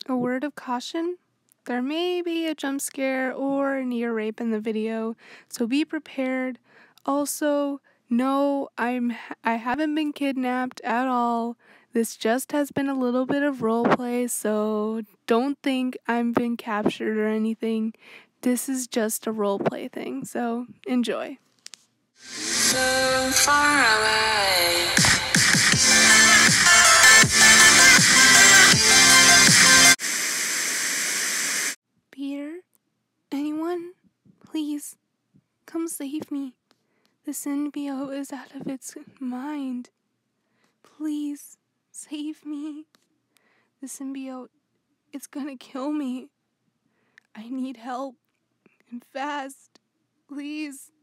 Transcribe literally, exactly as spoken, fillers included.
A word of caution: there may be a jump scare or an ear rape in the video, so be prepared. Also, no, I'm I haven't been kidnapped at all. This just has been a little bit of roleplay, so don't think I've been captured or anything. This is just a roleplay thing, so enjoy. So far away. Peter? Anyone? Please, come save me. The symbiote is out of its mind. Please, save me. The symbiote, it's gonna kill me. I need help, and fast. Please.